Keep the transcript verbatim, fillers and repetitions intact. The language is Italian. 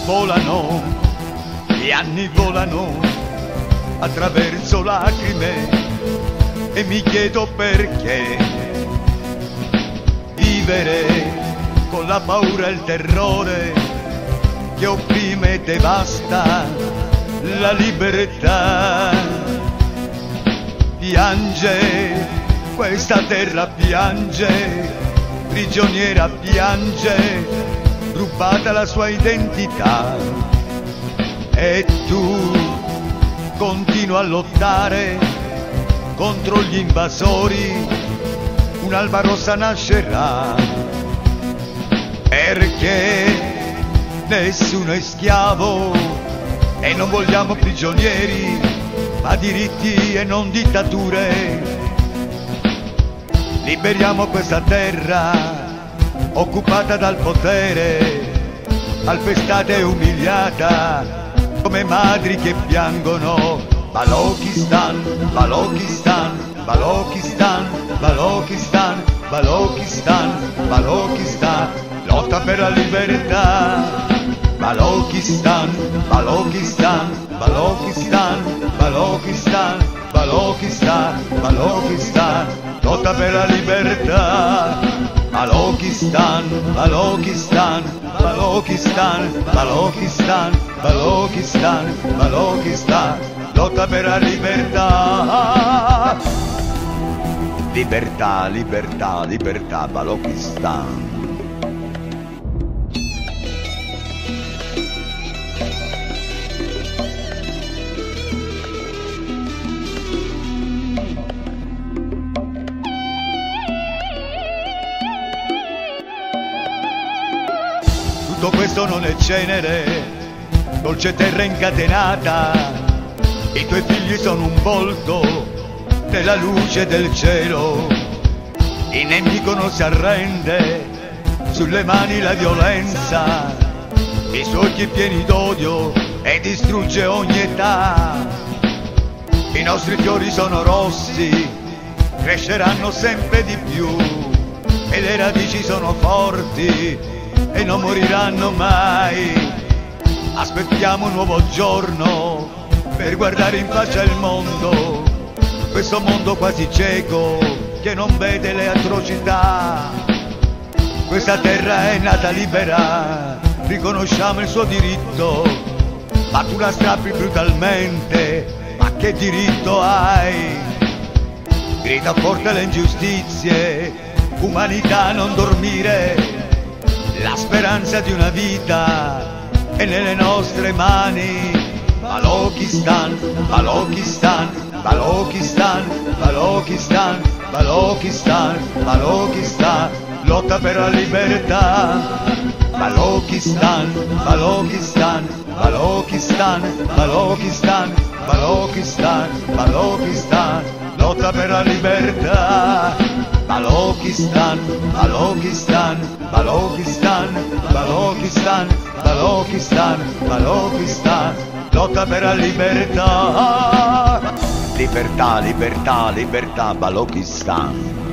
volano, gli anni volano attraverso lacrime e mi chiedo perché vivere con la paura e il terrore che opprime e devasta la libertà. Piange, questa terra piange, prigioniera piange, rubata la sua identità. E tu continua a lottare contro gli invasori, un'alba rossa nascerà, perché nessuno è schiavo e non vogliamo prigionieri, ma diritti e non dittature. Liberiamo questa terra occupata dal potere, calpestata e umiliata come madri che piangono. Balochistan, Balochistan, Balochistan, Balochistan, Balochistan, Balochistan, lotta per la libertà. Balochistan, Balochistan, Balochistan, Balochistan, Balochistan, Balochistan, lotta per la libertà. Balochistan, Balochistan, Balochistan, Balochistan, Balochistan, Balochistan, lotta per la libertà. Libertà, libertà, libertà, Balochistan. Tutto questo non è cenere, dolce terra incatenata, i tuoi figli sono un volto nella luce del cielo. Il nemico non si arrende, sulle mani la violenza, i suoi occhi pieni d'odio e distrugge ogni età. I nostri fiori sono rossi, cresceranno sempre di più, e le radici sono forti e non moriranno mai. Aspettiamo un nuovo giorno per guardare in faccia il mondo, questo mondo quasi cieco che non vede le atrocità. Questa terra è nata libera, riconosciamo il suo diritto, ma tu la strappi brutalmente, ma che diritto hai? Grida forte le ingiustizie, umanità non dormire, la speranza di una vita è nelle nostre mani. Balochistan, Balochistan, Balochistan, Balochistan, Balochistan, Balochistan, lotta per la libertà. Balochistan, Balochistan, Balochistan, Balochistan, Balochistan, Balochistan, lotta per la libertà. Balochistan, Balochistan, Balochistan, Balochistan, Balochistan, Balochistan, lotta per la libertà. Libertà, libertà, libertà, Balochistan.